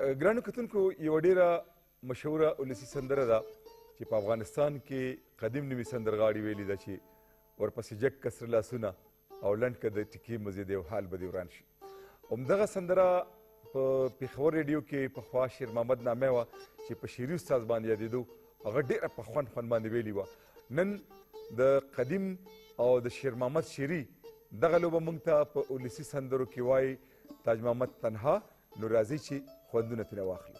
ګرانو کتونکو یوه ډېره مشهوره ولسي سندره ده چې په افغانستان کې قدیم نومي سندرغاړي ویلي ده چې ورپسې جګ کسر لاسونه او لنډ که د ټیکې مزې دی او حال به دې وران شي. همدغه سندره په پېښور ریډیو کې پخوا شیر محمد نامه وه چې په شیري استاز باندې یادېدو، هغه ډېره په خوند باندې ویلي وه. نن د قدیم او د شیر محمد شیري دغه لوبه موږ ته په ولسي سندرو کې وایي تاج محمد تنها. نو راځئ چې خوندونه ترې واخلو.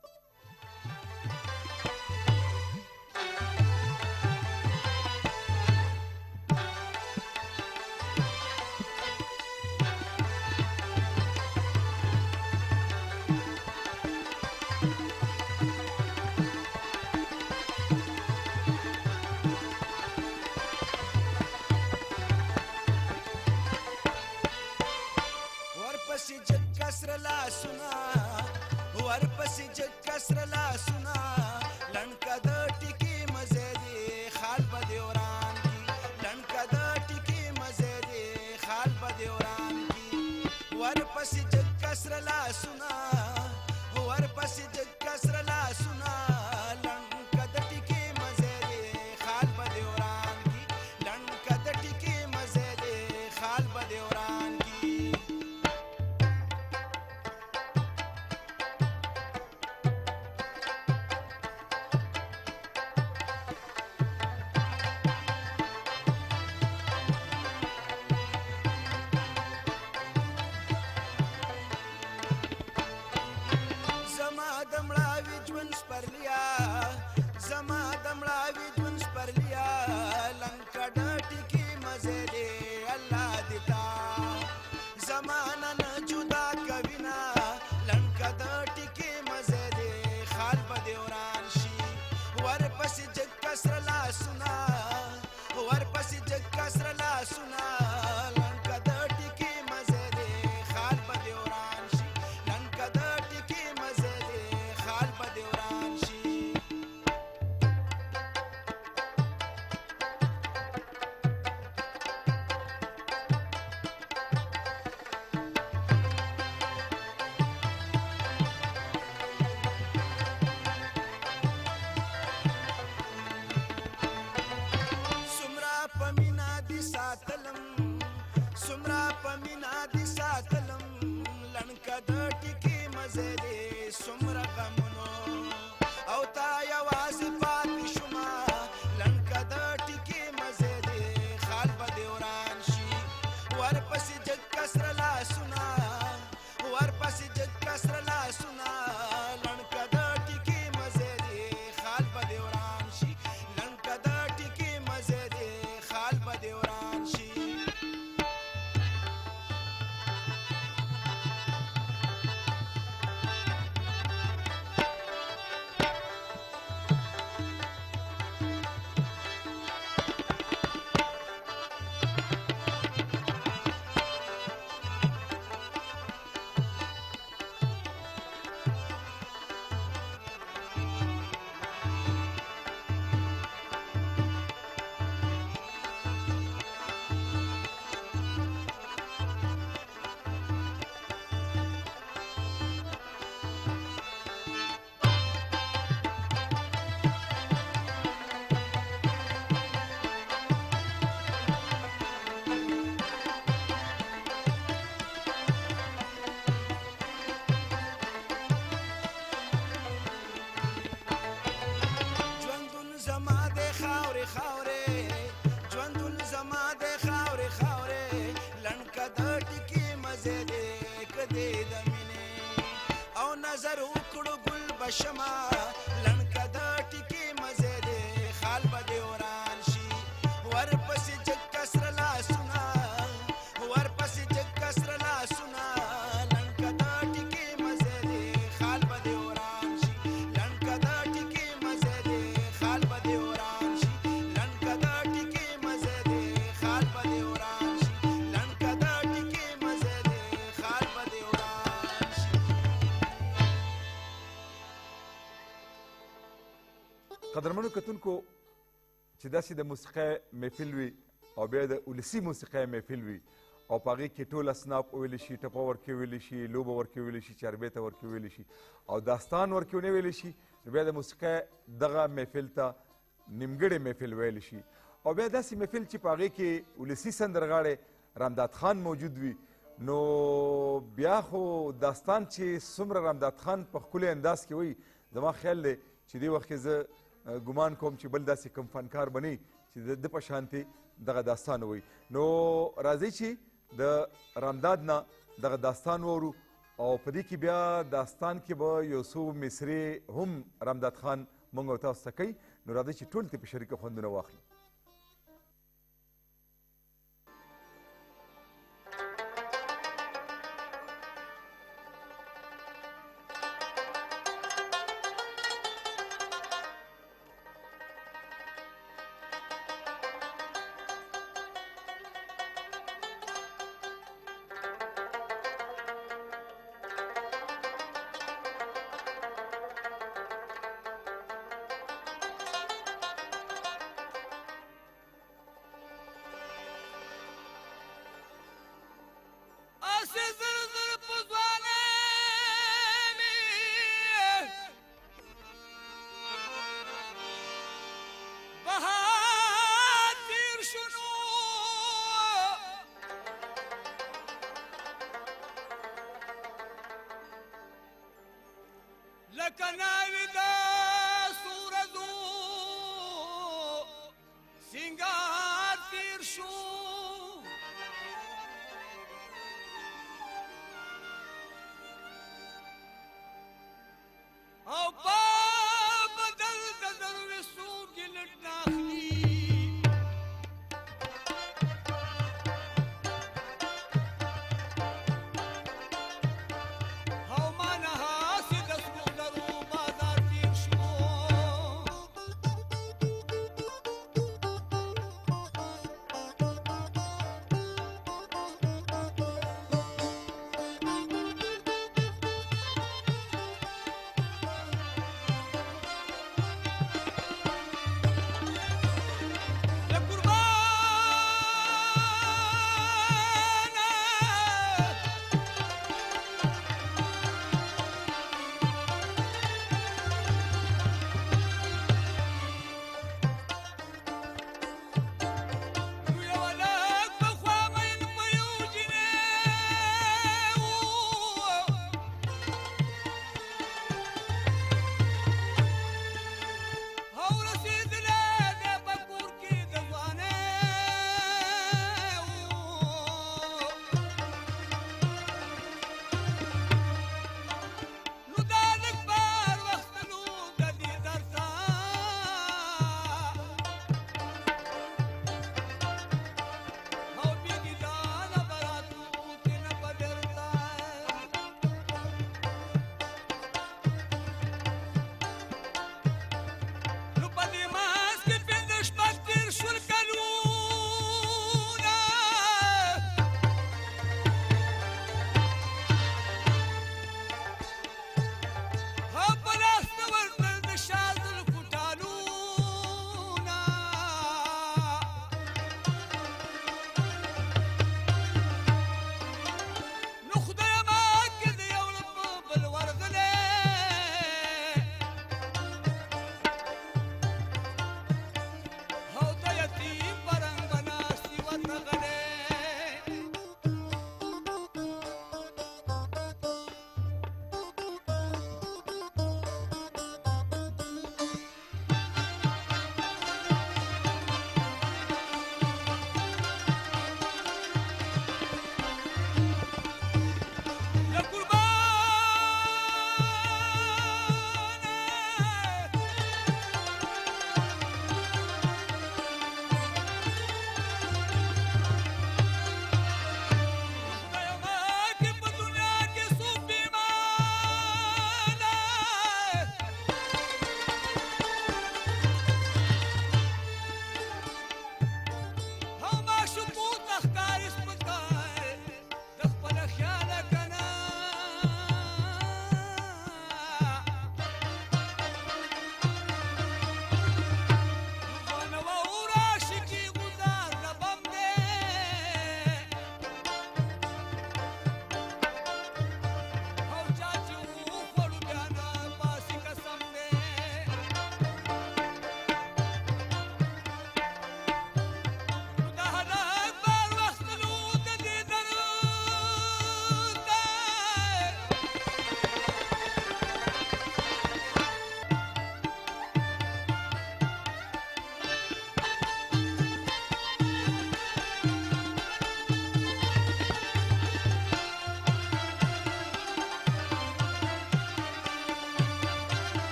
قدرمنو کتونکو چې داسې د موسیقۍ محفل وي او بیا د ولسي موسیقۍ محفل وي او په هغې کې ټول اصناف وویلی شي، ټپه ورکې ویلی شي، لوبه ورکې ویلی شي، چاربیته ورکې ویلی شي او داستان ورکې ونه ویلی شي، نو بیا د موسیقۍ دغه محفل ته نیمګړی محفل ویلی شي. او بیا داسې محفل چې په هغې کې ولسي سندرغاړی رامداد خان موجود وي، نو بیا خو داستان چې څومره رامداد خان په ښکلی انداز کې وایي، زما خیال دی چې دې وخت کې زه ګمان کوم چې بل داسې کوم فنکار به نه چې د په شانتې دغه داستان ووایي. نو راځئ چې د رامداد نه دغه داستان وورو او په دې کې بیا داستان کې به یو څو مصرې هم رامداد خان موږ او تاسو ته کوي. نو راځئ چې ټول ترې په شریکه خوندونه واخلو.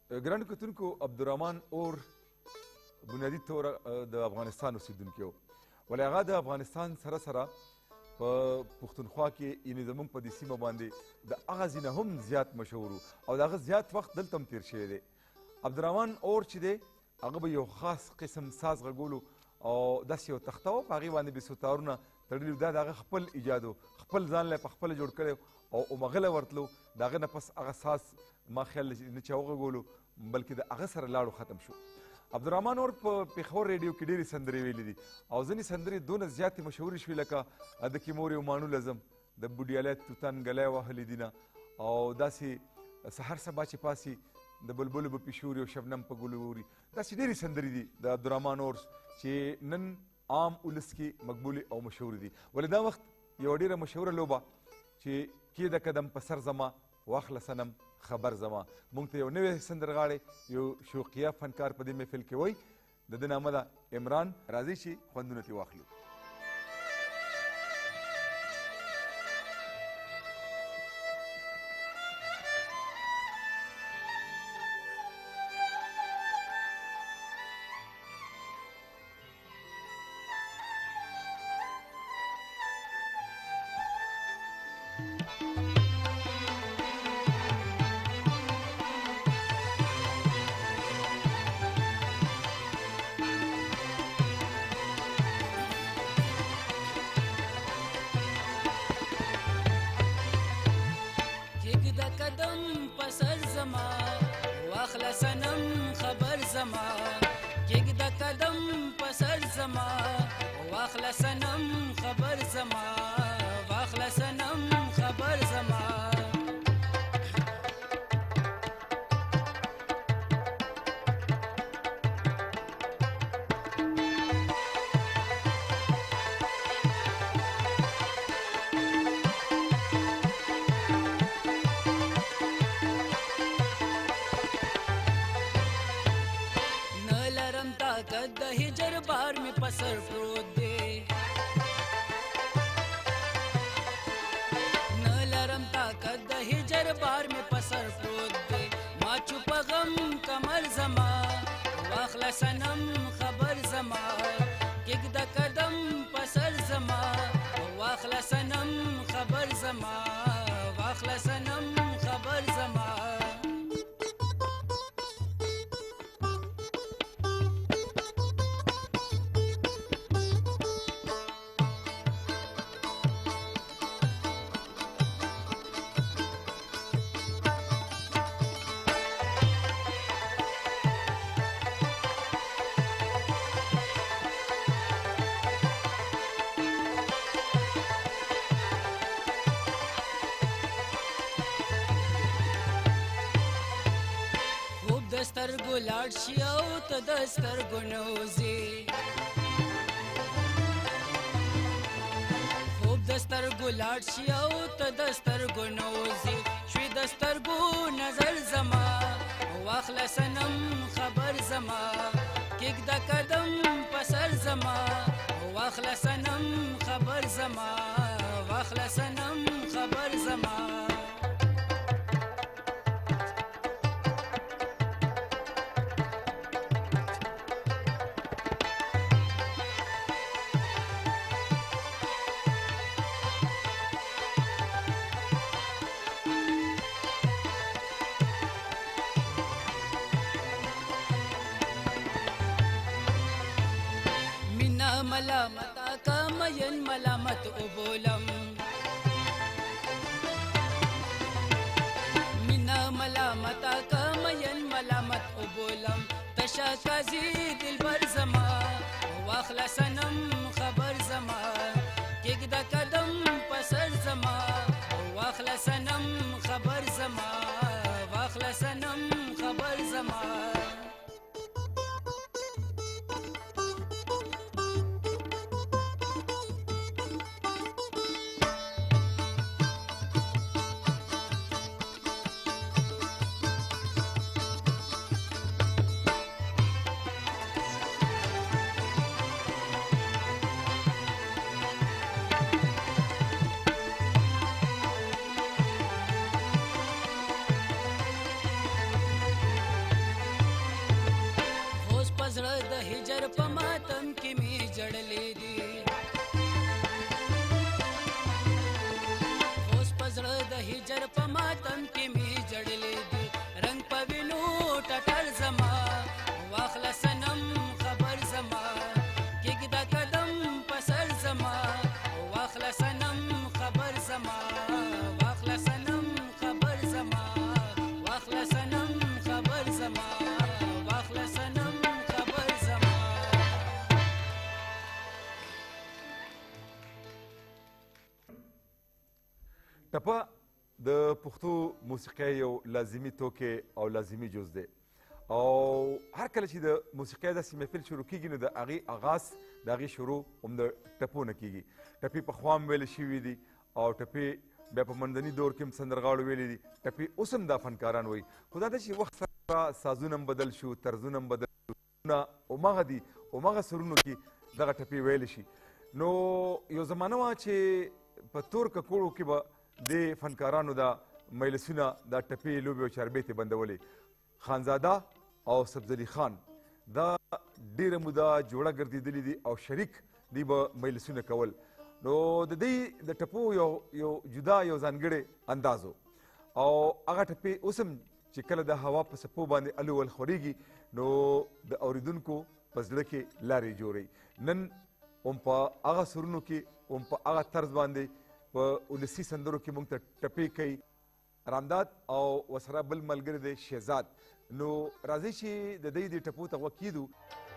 ګرانو کتونکو عبدالرحمن اور بنیادي طور د افغانستان اوسېدونکی و ولې هغه د افغانستان سره سره په پښتونخوا کې یعنې زموږ په دې سیمه باندې د هغه ځینه هم زیات مشهور او د هغه زیات وخت دلته هم تېر شوی دی. عبدالرحمن اور چې دی هغه به یو خاص قسم ساز غږولو او داسې یو تخته وه په هغې باندې به ستارونه تړلي دا د هغه خپل ایجاد و خپل ځان له په خپله جوړ کړی او مغله ورتلو د هغه نه پس هغه ساز ما خیال نه چې وغږولو بلکې د هغه سره لاړو ختم شو. عبدالرحمن اور په پېښور ریډیو کې ډېرې سندرې ویلي دي او ځینې سندرې دونه زیاتې مشهورې شوې لکه د کې مور یو ماڼو لزم د بوډیالی توتن ګلی وهلي دینه او داسې سحر سبا چې پاسي د بلبلو به پیشوري او شبنم په ګلو اوري داسې ډېرې سندرې دي د عبدالرحمن اور چې نن عام ولس کې مقبولې او مشهورې دي. ولې دا وخت یوه ډېره مشهوره لوبه چې کې د قدم په سر زما واخله صنم خبر زما مونږ ته یو نوی سندرغاړی یو شوقیه فنکار په دې محفل کې وایي د ده نامه ده عمران. راځئ چې خوندونه ترې واخلو. سترګو لاړ شي او ته د سترګو نوځې خوب د سترګو لاړ شي او ته د سترګو نوځې شوي د سترګو نظر زما واخله صنم خبر زما کېږده قدم په سر زما واخله صنم خبر زما واخله صنم خبر زما ملامت کا مین ملامت ابولم منا ملامت کا مین ملامت ابولم تشا کازی دل بر زما واخلا صنم خبر زما کېږده قدم په سر زما واخلا صنم خبر زما واخلا صنم خبر زما ټپه د پښتو موسیقۍ یو لازمي توکی او لازمي جز دی او هر کله چې د موسیقۍ داسې محفل شروع کېږي نو د هغې آغاز د هغې شروع هم د ټپو نه کېږي. ټپې پخوا هم ویلې شوي دي او ټپې بیا په منځني دور کې هم سندرغاړو ویلې دي. ټپې اوس هم دا فنکاران وایي، خو دا ده چې وخت سره سازونه هم بدل شو، طرزونه هم بدل شو، هماغه دي هماغه سرونو کې دغه ټپې ویلی شي. نو یو زمانه وه چې په تور ککوړو کې به د فنکارانو دا مجلسونه دا ټپې لوبې او چاربیتې بندولې. خانزاده او سبزلي خان دا ډیره موده جوړه ګرځېدلي دي او شریک دی به مجلسونه کول. نو د دې د ټپو یو جدا یو ځانګړی انداز و او هغه ټپې اوس هم چې کله د هوا په څپو باندې الول خورېږي نو د اورېدونکو په زړه کې لارې جوړوي. نن هم په هغه سرونو کې هم په هغه طرز باندې په ولسي سندرو کې موږ ته ټپې کوي. رامداد او ورسره بل ملګری دی شهزاد. نو راځئ چې د دوی د ټپو ته غوږ کېږدو.